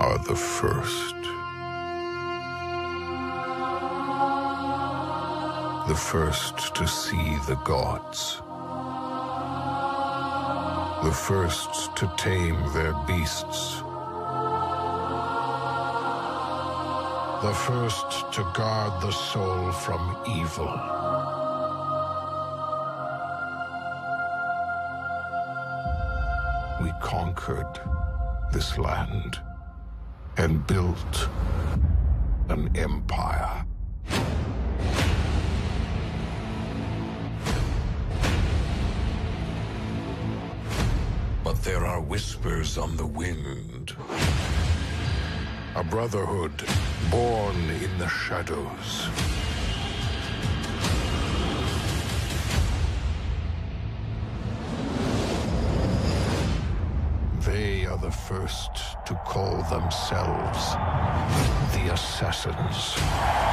are the first. The first to see the gods. The first to tame their beasts. The first to guard the soul from evil. We conquered this land and built an empire. But there are whispers on the wind. A brotherhood born in the shadows. They are the first to call themselves the Assassins.